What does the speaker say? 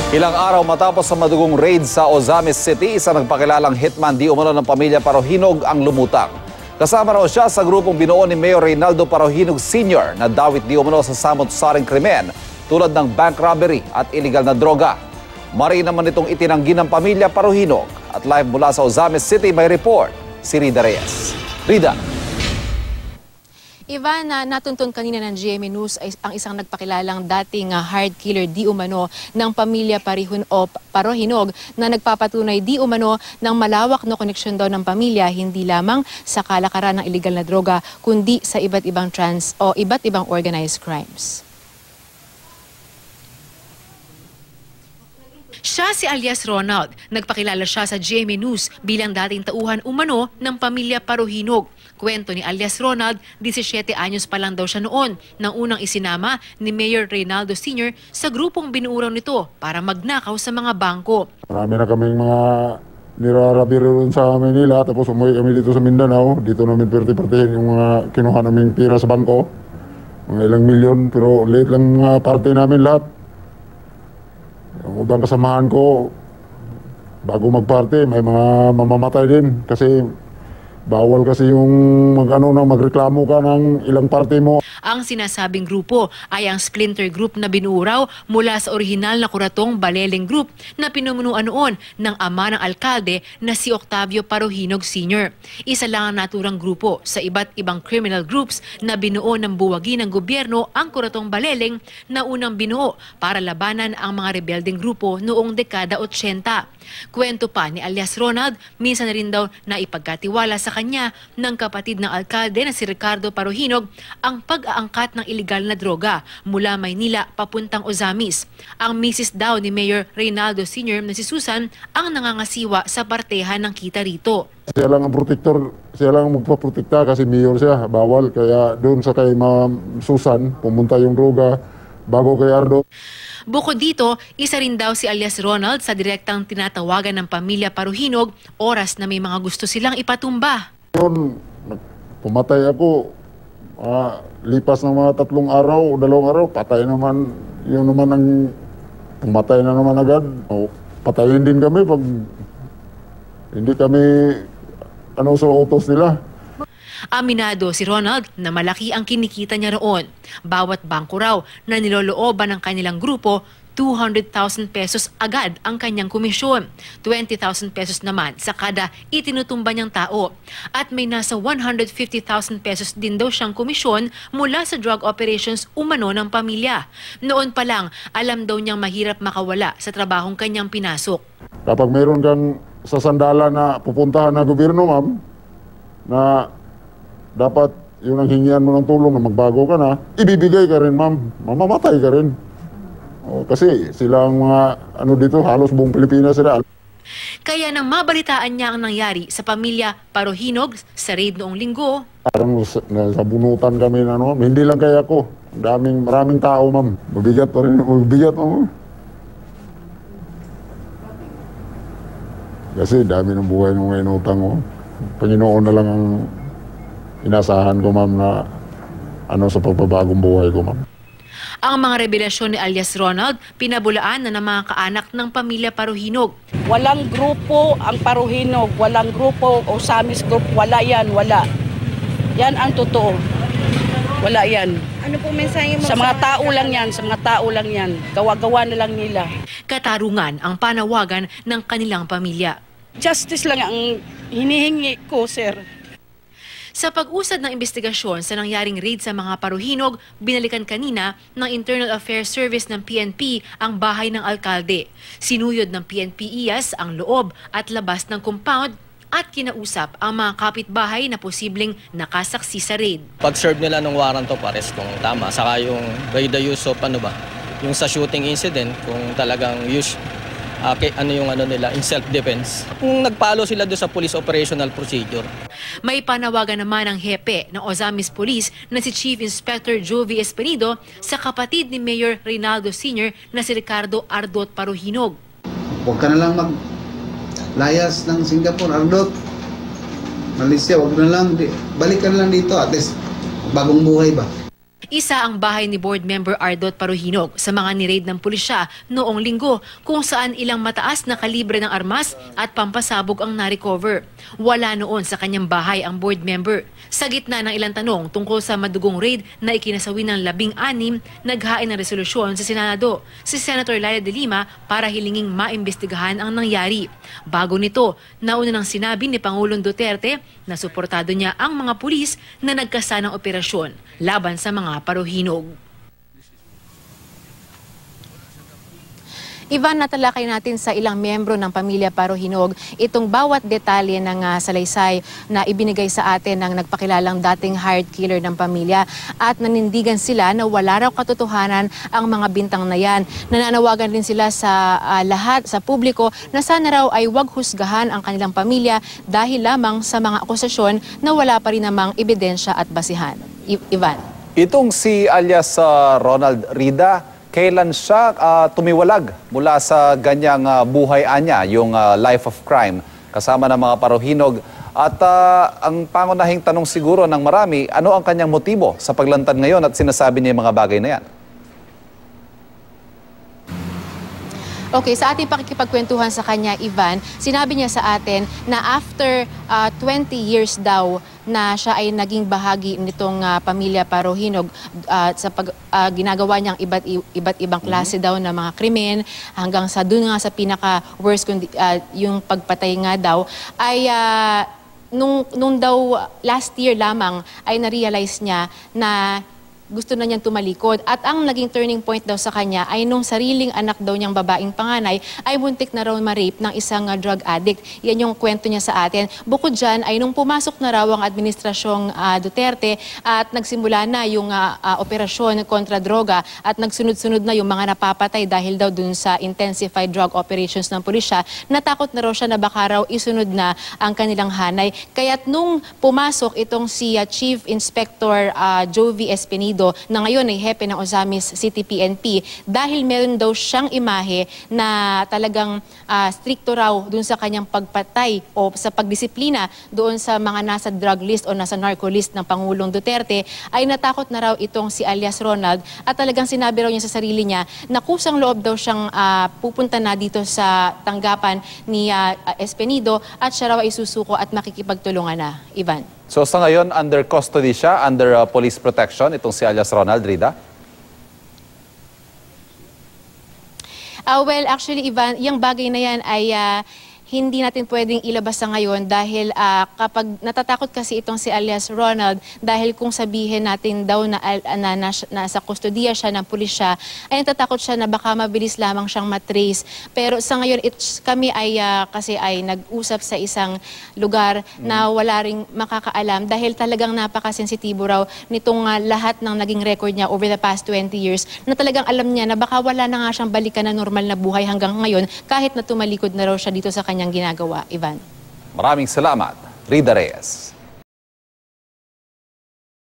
Ilang araw matapos sa madugong raid sa Ozamis City, isang nagpakilalang hitman di umano ng pamilya Parojinog ang lumutang. Kasama raw siya sa grupong binuo ni Mayor Reynaldo Parojinog Sr. na dawit di umano sa samot-saring krimen tulad ng bank robbery at iligal na droga. Mari naman itong itinanggi ng pamilya Parojinog. At live mula sa Ozamis City may report si Rida Reyes. Rida. Ivan, natuntun kanina ng GMA News ay ang isang nagpakilalang dating hard killer di umano ng pamilya Parojinog na nagpapatunay di umano ng malawak na koneksyon daw ng pamilya hindi lamang sa kalakaran ng iligal na droga kundi sa iba't ibang organized crimes. Siya si alias Ronald. Nagpakilala siya sa GMA News bilang dating tauhan umano ng pamilya Parojinog. Kwento ni alias Ronald, 17 anyos pa lang daw siya noon nang unang isinama ni Mayor Reynaldo Sr. sa grupong binuuraw nito para magnakaw sa mga bangko. Marami na kaming mga nirarabiro sa Manila, tapos umuwi kami dito sa Mindanao. Dito namin perti-partihin yung mga kinuha naming pira sa bangko. Mga ilang milyon, pero late lang mga parte namin lahat. Yung ubang kasamahan ko, bago magparty, may mga mamamatay din kasi bawal kasi yung magreklamo ka ng ilang party mo. Ang sinasabing grupo ay ang splinter group na binuuraw mula sa orihinal na kuratong Baleleng Group na pinumunuan noon ng ama ng alkalde na si Octavio Parojinog Sr. Isa lang ang naturang grupo sa iba't ibang criminal groups na binuo ng buwagi ng gobyerno ang kuratong Baleleng na unang binuo para labanan ang mga rebeldeng grupo noong dekada 80. Kwento pa ni alias Ronald, minsan na rin daw na ipagkatiwala sa kanya ng kapatid ng alkalde na si Ricardo Parojinog ang pag-aangkat ng iligal na droga mula Maynila papuntang Ozamis. Ang misis daw ni Mayor Reynaldo Sr. na si Susan ang nangangasiwa sa partehan ng kita rito. Siya lang ang protector, siya lang ang magpaprotekta kasi mayor siya, bawal. Kaya doon sa kay Ma'am Susan, pumunta yung droga bago kay Ardo. Bukod dito, isa rin daw si alias Ronald sa direktang tinatawagan ng pamilya Parojinog oras na may mga gusto silang ipatumba. Yun, pumatay ako. Lipas ng mga 3 araw, 2 araw, patay naman. Yun naman ang pumatay na naman agad. Patayin din kami pag hindi kami sa utos nila. Aminado si Ronald na malaki ang kinikita niya roon. Bawat bangko raw na nilolooban ng kanilang grupo, 200,000 pesos agad ang kanyang komisyon. 20,000 pesos naman sa kada itinutumba niyang tao. At may nasa 150,000 pesos din daw siyang komisyon mula sa drug operations umano ng pamilya. Noon pa lang, alam daw niyang mahirap makawala sa trabahong kanyang pinasok. Kapag mayroon kang sasandala na pupuntahan na gobyerno, ma'am, na dapat yung nanghingian mo ng tulong na magbago ka na, ibibigay ka rin, ma'am. Mamamatay ka rin. Kasi sila ang mga dito, halos buong Pilipinas sila. Kaya nang mabalitaan niya ang nangyari sa pamilya Parojinog sa raid noong linggo, parang nasabunutan kami na hindi lang kaya ako. Maraming tao, ma'am. Mabigat pa rin. Mabigat, ma'am. Kasi dami ng buhay ng mga inutang ko. Panginoon na lang ang inasahan ko, ma'am, na sa pagbabagong buhay ko, ma'am. Ang mga revelasyon ni alias Ronald, pinabulaan na ng mga kaanak ng pamilya Parojinog. Walang grupo ang Parojinog, walang grupo o Samis group, wala yan, wala. Yan ang totoo. Wala yan. Ano po mensahe mo sa mga tao lang yan, sa mga tao lang yan. Gawa-gawa na lang nila. Katarungan ang panawagan ng kanilang pamilya. Justice lang ang hinihingi ko, sir. Sa pag-usad ng investigasyon sa nangyaring raid sa mga Parojinog, binalikan kanina ng Internal Affairs Service ng PNP ang bahay ng alkalde. Sinuyod ng PNP IAS ang loob at labas ng compound at kinausap ang mga kapitbahay na posibleng nakasaksi sa raid. Pag-serve nila ng warrant of arrest kung tama, saka yung by the use of yung sa shooting incident, kung talagang use nila in self-defense. Kung nagpalo sila doon sa police operational procedure. May panawagan naman ang hepe ng Ozamis Police na si Chief Inspector Jovi Esperido sa kapatid ni Mayor Reynaldo Sr. na si Ricardo Ardot Parojinog. Huwag ka na lang maglayas ng Singapore, Ardot. Malaysia, huwag na lang. Balik ka na lang dito, at least bagong buhay ba? Isa ang bahay ni Board Member Ardot Parojinog sa mga ni-raid ng pulisya noong linggo kung saan ilang mataas na kalibre ng armas at pampasabog ang na-recover. Wala noon sa kanyang bahay ang board member. Sa gitna ng ilang tanong tungkol sa madugong raid na ikinasawi ng 16, naghain ng resolusyon sa Senado si Senator Laila de Lima para hilinging maimbestigahan ang nangyari. Bago nito, nauna nang sinabi ni Pangulong Duterte na suportado niya ang mga pulis na nagkasanang operasyon laban sa mga Parojinog. Ivan, natalakay natin sa ilang miyembro ng pamilya Parojinog itong bawat detalye ng salaysay na ibinigay sa atin ng nagpakilalang dating hired killer ng pamilya at nanindigan sila na wala raw katotohanan ang mga bintang na yan. Nananawagan din sila sa lahat, sa publiko na sana raw ay huwag husgahan ang kanilang pamilya dahil lamang sa mga akusasyon na wala pa rin namang ebidensya at basihan. Ivan. Itong si alias Ronald Rida, kailan siya tumiwalag mula sa ganyang buhay anya, yung life of crime, kasama ng mga Parojinog? At ang pangunahing tanong siguro ng marami, ano ang kanyang motibo sa paglantad ngayon at sinasabi niya yung mga bagay na yan? Okay, sa ating pakikipagkwentuhan sa kanya, Ivan, sinabi niya sa atin na after 20 years daw na siya ay naging bahagi nitong pamilya Parojinog sa ginagawa niyang iba't ibang klase daw na mga krimen hanggang sa doon nga sa pinaka worst yung pagpatay nga daw ay nung daw last year lamang ay na-realize niya na gusto na niyang tumalikod. At ang naging turning point daw sa kanya ay nung sariling anak daw niyang babaeng panganay ay buntik na raw ma-rape ng isang drug addict. Yan yung kwento niya sa atin. Bukod dyan ay nung pumasok na raw ang administrasyong Duterte at nagsimula na yung operasyon kontra droga at nagsunod-sunod na yung mga napapatay dahil daw dun sa intensified drug operations ng pulisya, natakot na raw siya na baka raw isunod na ang kanilang hanay. Kaya't nung pumasok itong si Chief Inspector Jovi Espinido na ngayon ay hepe ng Ozamis City PNP dahil meron daw siyang imahe na talagang stricto raw dun sa kanyang pagpatay o sa pagdisiplina doon sa mga nasa drug list o nasa narco list ng Pangulong Duterte, ay natakot na raw itong si alias Ronald at talagang sinabi raw niya sa sarili niya na kusang loob daw siyang pupunta na dito sa tanggapan ni Espinido at siya raw ay susuko at makikipagtulungan na. Ivan. So sa ngayon, under custody siya, under police protection, itong si alias Ronald Rida? Well, actually, Ivan, yung bagay na yan ay hindi natin pwedeng ilabas sa ngayon dahil kapag natatakot kasi itong si alias Ronald dahil kung sabihin natin daw na nasa kustodiya siya ng pulisya, ay natatakot siya na baka mabilis lamang siyang matrace. Pero sa ngayon, kami ay kasi ay nag-usap sa isang lugar na wala ring makakaalam dahil talagang napakasensitibo raw nitong lahat ng naging record niya over the past 20 years na talagang alam niya na baka wala na nga siyang balikan na normal na buhay hanggang ngayon kahit na tumalikod na raw siya dito sa kanyang ginagawa, Ivan. Maraming salamat, Rida Reyes.